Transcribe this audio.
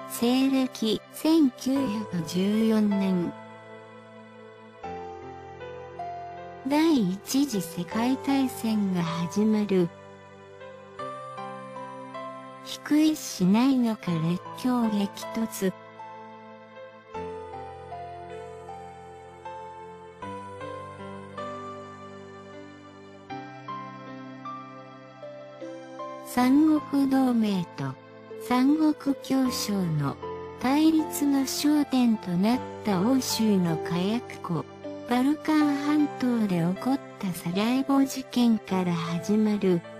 西暦1914年。第一次世界大戦が始まる。低い市内の下列強激突。三国同盟と三国協商の対立の焦点となった欧州の火薬庫、バルカン半島で起こったサラエボ事件から始まる。